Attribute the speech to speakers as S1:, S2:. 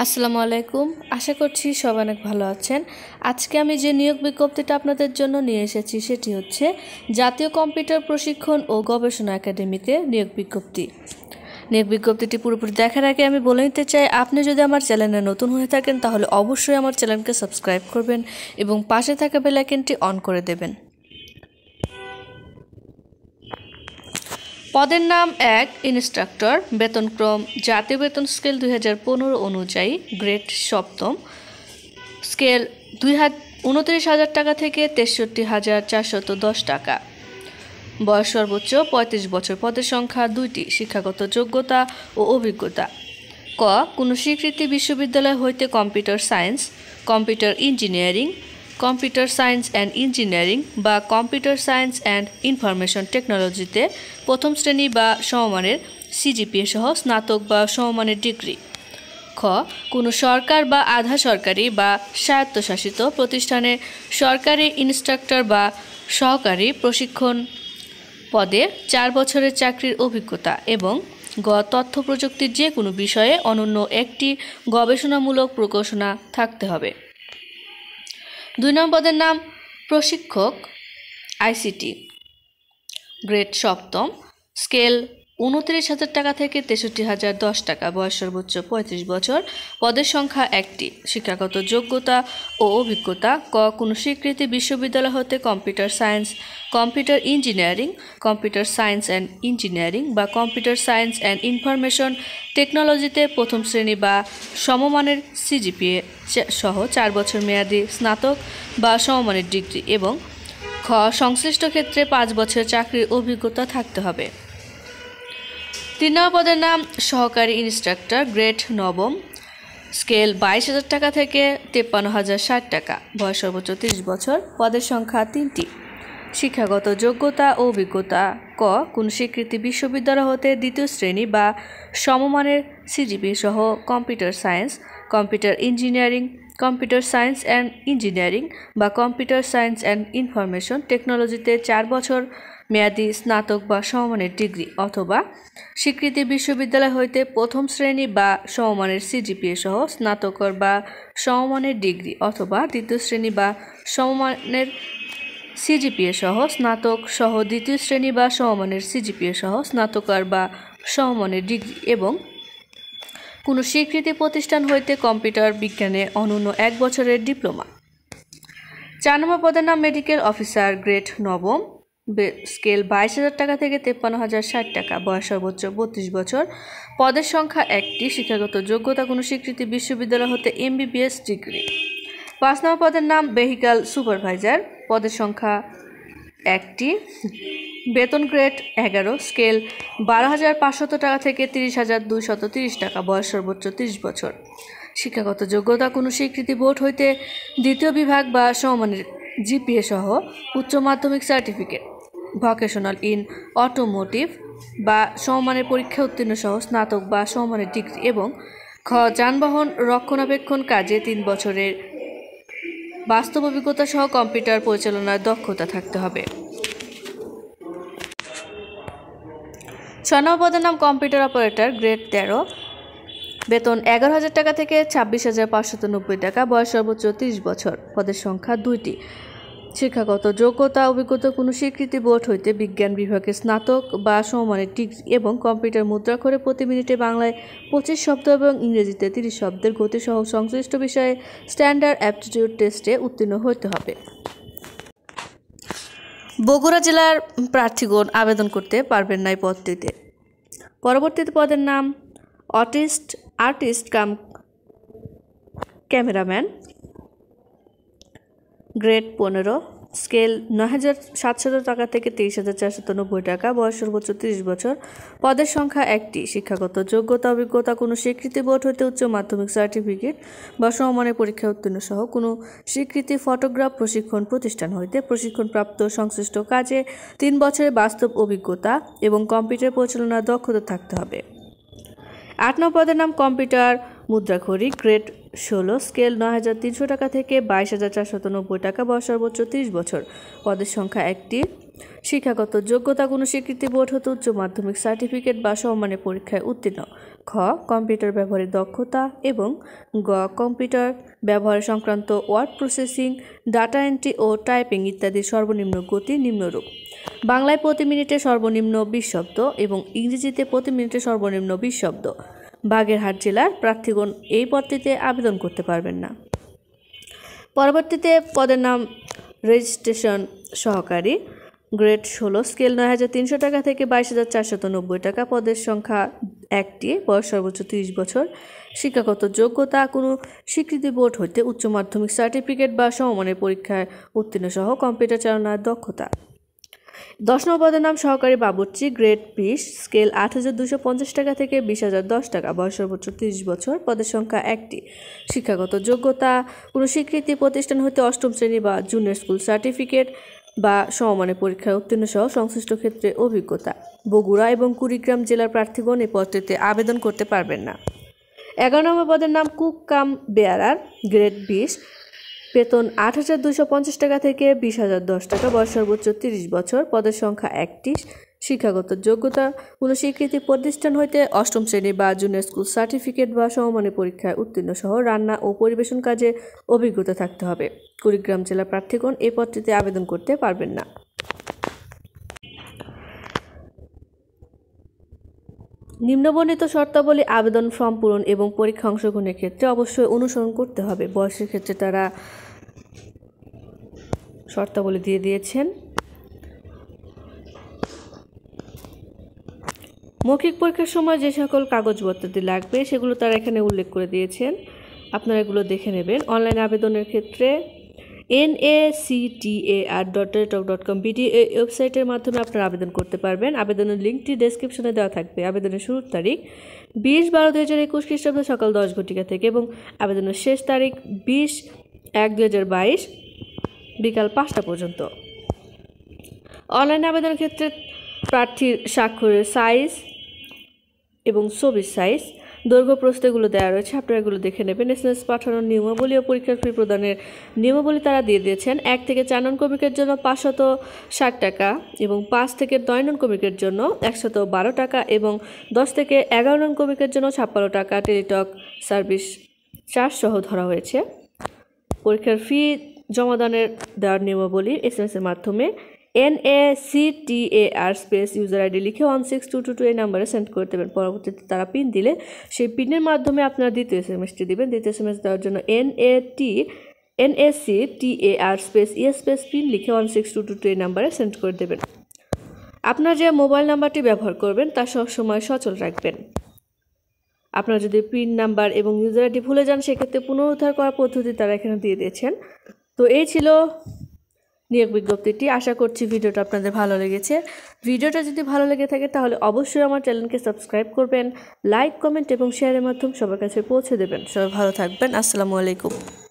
S1: আসসালামু আলাইকুম। আশা করছি সবাই অনেক ভালো আছেন। আজকে আমি যে নিয়োগ বিজ্ঞপ্তিটা আপনাদের জন্য নিয়ে এসেছি সেটি হচ্ছে জাতীয় কম্পিউটার প্রশিক্ষণ ও গবেষণা একাডেমিতে নিয়োগ বিজ্ঞপ্তি। নিয়োগ বিজ্ঞপ্তিটি পুরোপুরি দেখার আগে আমি বলে নিতে চাই, আপনি যদি আমার চ্যানেলে নতুন হয়ে থাকেন তাহলে অবশ্যই আমার চ্যানেলকে সাবস্ক্রাইব করবেন এবং পাশে থাকা বেল আইকনটি অন করে দেবেন। পদের নাম 1 ইনস্ট্রাক্টর। বেতনক্রম জাতীয় বেতন স্কেল 2015 অনুযায়ী গ্রেড সপ্তম, স্কেল 29,000 টাকা থেকে 63,410 টাকা। বয়স সর্বোচ্চ 35 বছর। পদের সংখ্যা 2টি। শিক্ষাগত যোগ্যতা ও অভিজ্ঞতা: ক কোনো স্বীকৃতি বিশ্ববিদ্যালয় হইতে computer science, computer engineering, computer science and engineering বা কম্পিউটার সায়েন্স অ্যান্ড ইনফরমেশন টেকনোলজিতে প্রথম শ্রেণী বা সমমানের সিজিপিএ সহ স্নাতক বা সমমানের ডিগ্রি। খ কোনো সরকার বা আধা সরকারি বা স্বায়ত্তশাসিত প্রতিষ্ঠানে সরকারি ইনস্ট্রাক্টর বা সহকারী প্রশিক্ষণ পদে 4 বছরের চাকরির অভিজ্ঞতা এবং গ তথ্য প্রযুক্তির যে কোনো বিষয়ে অনন্য একটি গবেষণামূলক প্রকাশনা থাকতে হবে। 2 নম্বর পদের নাম প্রশিক্ষক আইসিটি, গ্রেড সপ্তম, স্কেল 29,000 টাকা থেকে 63,010 টাকা। বয়স সর্বোচ্চ 35 বছর। পদের সংখ্যা 1টি। শিক্ষাগত যোগ্যতা ও অভিজ্ঞতা: ক কোনো স্বীকৃতি বিশ্ববিদ্যালয় হতে computer science, computer engineering, computer science and engineering বা কম্পিউটার সায়েন্স অ্যান্ড ইনফরমেশন টেকনোলজিতে প্রথম শ্রেণী বা সমমানের সিজিপিএ সহ 4 বছর মেয়াদী স্নাতক বা সমমানের ডিগ্রি এবং খ সংশ্লিষ্ট ক্ষেত্রে 5 বছর চাকরির অভিজ্ঞতা থাকতে হবে। 3 নম্বর পদের নাম সহকারী ইনস্ট্রাক্টর, গ্রেড নবম, স্কেল 22,000 টাকা থেকে 53,060 টাকা। বয়স সর্বোচ্চ 30 বছর। পদের সংখ্যা 3টি। শিক্ষাগত যোগ্যতা ও অভিজ্ঞতা: ক কোনো স্বীকৃতি বিশ্ববিদ্যালয় হতে দ্বিতীয় শ্রেণী বা সমমানের সিজিপিএ সহ computer science, computer engineering, computer science and engineering বা কম্পিউটার সায়েন্স অ্যান্ড ইনফরমেশন টেকনোলজিতে 4 বছর মেয়াদী স্নাতক বা সমমানের ডিগ্রি অথবা স্বীকৃতি বিশ্ববিদ্যালয় হইতে প্রথম শ্রেণী বা সমমানের সিজিপিএ সহ স্নাতকর বা সমমানের ডিগ্রি অথবা দ্বিতীয় শ্রেণী বা সমমানের সিজিপিএ সহ স্নাতক সহ দ্বিতীয় শ্রেণী বা সমমানের সিজিপিএ সহ স্নাতকর বা সমমানের ডিগ্রি এবং কোনো স্বীকৃতি প্রতিষ্ঠান হইতে কম্পিউটার বিজ্ঞানে অনূন্য 1 বছরের ডিপ্লোমা। 4 নম্বর পদের নাম মেডিকেল অফিসার, গ্রেড নবম, স্কেল 22,000 টাকা থেকে 53,060 টাকা। বয়স সর্বোচ্চ 32 বছর। পদের সংখ্যা 1টি। শিক্ষাগত যোগ্যতা: কোনো স্বীকৃতি বিশ্ববিদ্যালয় হতে এমবিবিএস ডিগ্রি। 5 নম্বর পদের নাম ভেহিক্যাল সুপারভাইজার, পদের সংখ্যা 1টি। বেতন গ্রেড 11, স্কেল 12,500 টাকা থেকে 30,230 টাকা। বয়স সর্বোচ্চ 30 বছর। শিক্ষাগত যোগ্যতা: কোনো স্বীকৃতি বোর্ড হইতে দ্বিতীয় বিভাগ বা সমমানের জিপিএ সহ উচ্চ মাধ্যমিক সার্টিফিকেট, ভোকেশনাল ইন অটোমোটিভ বা সমমানের পরীক্ষা উত্তীর্ণ সহ স্নাতক বা সমমানের ডিগ্রি এবং খ যানবাহন রক্ষণাবেক্ষণ কাজে 3 বছরের বাস্তব অভিজ্ঞতা সহ কম্পিউটার পরিচালনার দক্ষতা থাকতে হবে। 6 নম্বর পদের নাম কম্পিউটার অপারেটর, গ্রেড 13, বেতন 11,000 টাকা থেকে 26,590 টাকা। বয়স সর্বোচ্চ 30 বছর। পদের সংখ্যা 2টি। শিক্ষাগত যোগ্যতা অভিজ্ঞতা: কোনো স্বীকৃতি বোর্ড হইতে বিজ্ঞান বিভাগে স্নাতক বা সমমানের ডিগ্রি এবং কম্পিউটার মুদ্রাক্ষরে প্রতি মিনিটে বাংলায় 25 শব্দ এবং ইংরেজিতে 30 শব্দের গতিসহ সংশ্লিষ্ট বিষয়ে স্ট্যান্ডার্ড অ্যাপটিটিউড টেস্টে উত্তীর্ণ হতে হবে। বগুড়া জেলার প্রার্থীগণ আবেদন করতে পারবেন না এই পদটিতে। পরবর্তীতে পদের নাম artist cum cameraman, grade 15, scale 9,700 টাকা থেকে 23,490 টাকা। বয়স সর্বোচ্চ 30 বছর। পদের সংখ্যা 1টি। শিক্ষাগত যোগ্যতা অভিজ্ঞতা: কোনো স্বীকৃতি বোর্ড হইতে উচ্চ মাধ্যমিক সার্টিফিকেট বা সমমানের পরীক্ষা উত্তীর্ণ সহ কোনো স্বীকৃতি ফটোগ্রাফ প্রশিক্ষণ প্রতিষ্ঠান হইতে প্রশিক্ষণপ্রাপ্ত সংশ্লিষ্ট কাজে 3 বছরের বাস্তব অভিজ্ঞতা এবং কম্পিউটার পরিচালনার দক্ষতা থাকতে হবে। 8 নম্বর পদের নাম কম্পিউটার মুদ্রাক্ষরী, গ্রেড 16, স্কেল 9,300 টাকা থেকে 22,490 টাকা। বয়স সর্বোচ্চ 30 বছর। পদের সংখ্যা 1টি। শিক্ষাগত যোগ্যতা কোনো স্বীকৃতি বোর্ড হতে উচ্চ মাধ্যমিক সার্টিফিকেট বা সমমানের পরীক্ষায় উত্তীর্ণ। খ কম্পিউটার ব্যবহারের দক্ষতা এবং গ কম্পিউটার ব্যবহার সংক্রান্ত ওয়ার্ড প্রসেসিং, ডাটা এন্ট্রি ও টাইপিং ইত্যাদির সর্বনিম্ন গতি নিম্নরূপ। বাংলায় প্রতি মিনিটে সর্বনিম্ন 20 শব্দ এবং ইংরেজিতে প্রতি মিনিটে সর্বনিম্ন 20 শব্দ। বাগেরহাট জেলার প্রার্থীগণ এই পদটিতে আবেদন করতে পারবেন না। পরবর্তীতে পদের নাম রেজিস্ট্রেশন সহকারী, গ্রেড 16, স্কেল 9300 টাকা থেকে 22,490 টাকা। পদের সংখ্যা 1টি, বয়স সর্বোচ্চ 30 বছর। শিক্ষাগত যোগ্যতা কোনো স্বীকৃতি বোর্ড হইতে উচ্চ মাধ্যমিক সার্টিফিকেট বা সমমানের পরীক্ষায় উত্তীর্ণ সহ কম্পিউটার চালানোর দক্ষতা। 10 নম্বর পদের নাম সহকারী বাবুর্চি, গ্রেড 20, স্কেল 8,250 টাকা থেকে 20,010 টাকা। বয়স সর্বোচ্চ 30 বছর। পদের সংখ্যা 1টি। শিক্ষাগত যোগ্যতা কোনো স্বীকৃতি প্রতিষ্ঠান হতে অষ্টম শ্রেণী বা জুনিয়র স্কুল সার্টিফিকেট বা সমমানের পরীক্ষায় উত্তীর্ণ সহ সংশ্লিষ্ট ক্ষেত্রে অভিজ্ঞতা। বগুড়া এবং কুড়িগ্রাম জেলার প্রার্থীগণ এই পদটিতে আবেদন করতে পারবেন না। 11 নম্বর পদের নাম কুক কাম বেয়ারার, গ্রেড 20, বেতন 8,250 টাকা থেকে 20,010 টাকা। বয়স সর্বোচ্চ 30 বছর। পদের সংখ্যা 1টি। শিক্ষাগত যোগ্যতা কোনো স্বীকৃতি প্রতিষ্ঠান হইতে অষ্টম শ্রেণী বা জুনিয়র স্কুল সার্টিফিকেট বা সমমানের পরীক্ষায় উত্তীর্ণ সহ রান্না ও পরিবেশন কাজে অভিজ্ঞতা থাকতে হবে। কুড়িগ্রাম জেলার প্রার্থীগণ এই পদটিতে আবেদন করতে পারবেন না। নিম্নবর্ণিত শর্তাবলী আবেদন ফর্ম পূরণ এবং পরীক্ষা অংশগ্রহণের ক্ষেত্রে অবশ্যই অনুসরণ করতে হবে। বয়সের ক্ষেত্রে তারা শর্তাবলী দিয়ে দিয়েছেন। মৌখিক পরীক্ষার সময় যে সকল কাগজপত্রটি লাগবে সেগুলো তারা এখানে উল্লেখ করে দিয়েছেন, আপনারা এগুলো দেখে নেবেন। অনলাইন আবেদনের ক্ষেত্রে NACTAR.com BD এই ওয়েবসাইটের মাধ্যমে আপনারা আবেদন করতে পারবেন। আবেদনের লিঙ্কটি ডেসক্রিপশনে দেওয়া থাকবে। আবেদনের শুরুর তারিখ 20/12/2021 খ্রিস্টাব্দ সকাল 10 ঘটিকা থেকে এবং আবেদনের শেষ তারিখ 20/1/2022 বিকাল 5টা পর্যন্ত। অনলাইন আবেদনের ক্ষেত্রে প্রার্থীর স্বাক্ষরের সাইজ এবং ছবির সাইজ, দৈর্ঘ্য প্রস্থ এগুলো দেওয়া রয়েছে, আপনারা এগুলো দেখে নেবেন। SMS পাঠানোর নিয়মাবলী ও পরীক্ষার ফি প্রদানের নিয়মাবলী তারা দিয়ে দিয়েছেন। 1 থেকে 4 নং ক্রমিকের জন্য 560 টাকা এবং 5 থেকে 9 নং ক্রমিকের জন্য 112 টাকা এবং 10 থেকে 11 নং ক্রমিকের জন্য 56 টাকা টেলিটক সার্ভিস চার্জ সহ ধরা হয়েছে। পরীক্ষার ফি জমাদানের দেওয়ার নিয়মাবলী SMS এর মাধ্যমে NACTAR স্পেস ইউজার আইডি লিখে 16222 এই নাম্বারে সেন্ড করে দেবেন। পরবর্তীতে তারা পিন দিলে সেই পিনের মাধ্যমে আপনারা দ্বিতীয় SMS-টি দিবেন। দ্বিতীয় SMS দেওয়ার জন্য NACTAR স্পেস স্পেস পিন লিখে 16222 এই নাম্বারে সেন্ড করে দেবেন। আপনার যে মোবাইল নাম্বারটি ব্যবহার করবেন তা সবসময় সচল রাখবেন। আপনারা যদি পিন নাম্বার এবং ইউজার আইডি ভুলে যান সেক্ষেত্রে পুনরুদ্ধার করার পদ্ধতি তারা এখানে দিয়ে দিয়েছেন। তো এই ছিল নিয়োগ বিজ্ঞপ্তিটি। আশা করছি ভিডিওটা আপনাদের ভালো লেগেছে। ভিডিওটা যদি ভালো লেগে থাকে তাহলে অবশ্যই আমার চ্যানেলকে সাবস্ক্রাইব করবেন, লাইক, কমেন্ট এবং শেয়ারের মাধ্যমে সবার কাছে পৌঁছে দেবেন। সবাই ভালো থাকবেন। আসসালামু আলাইকুম।